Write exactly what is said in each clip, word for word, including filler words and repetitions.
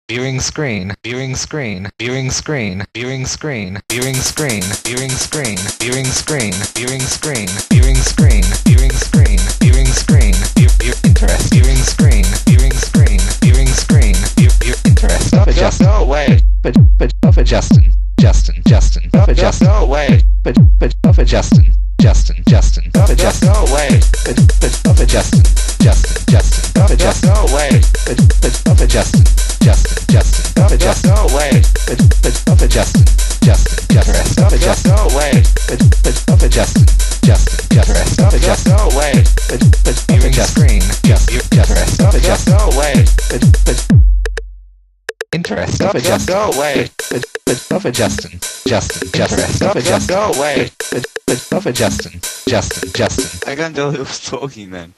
viewing screen, viewing screen, viewing screen, viewing screen, viewing screen, viewing screen, viewing screen, viewing screen, viewing screen, viewing screen, viewing screen, view view interest, viewing screen, viewing screen, viewing screen, view view interest. Stop adjust. No way. But but stop adjusting. Justin, Justin, stop adjusting. No way. But but stop adjusting. Justin, Justin, stop adjusting. No way. But but stop adjusting. Justin, Justin, stop adjusting. No way. But but stop adjusting. Justin, Justin, stop adjusting. No way. But but stop adjusting. Justin, Justin, stop adjusting. No way. But but stop adjusting. Justin, Justin, stop adjusting. No way. But but stop adjusting. Justin, Justin, stop adjusting. No way. But but interest. Stop adjusting. No way. But but stop adjusting. Justin, Justin, stop adjusting. No way. But but stop adjusting. Justin, Justin. I can't tell who was talking then.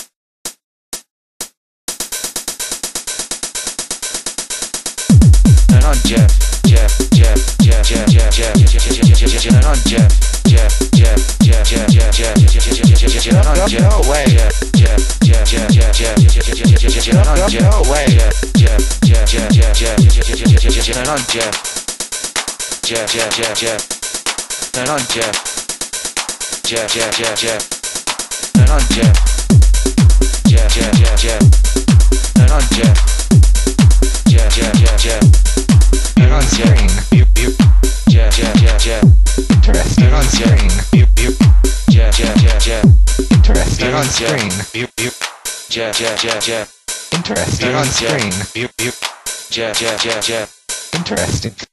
Turn on Jeff, Jeff, Jeff, Jeff, Jeff, Jeff, Jeff, Jeff, turn on Jeff, Jeff, Jeff, Jeff, Jeff, Jeff, Jeff, turn on Jeff, no way, Jeff, Jeff, Jeff, Jeff, Jeff, Jeff, turn on Jeff, no way, Jeff, Jeff, Jeff, Jeff, Jeff, Jeff, turn on Jeff, Jeff, Jeff, Jeff, Jeff, turn on Jeff, Jeff, Jeff, Jeff, Jeff, turn on Jeff, Jeff, Jeff, Jeff, Jeff, turn on Jeff. Jeff, Jeff, Jeff, Jeff. Turn on screen. View, view. Jeff, Jeff, Jeff, Jeff. Interest. Turn on screen. View, view. Jeff, Jeff, Jeff, Jeff. Interest. Turn on screen. View, view. Jeff, Jeff, Jeff, Jeff. Interest. Turn on screen. View, view. Jeff, Jeff, Jeff, Jeff. Interesting.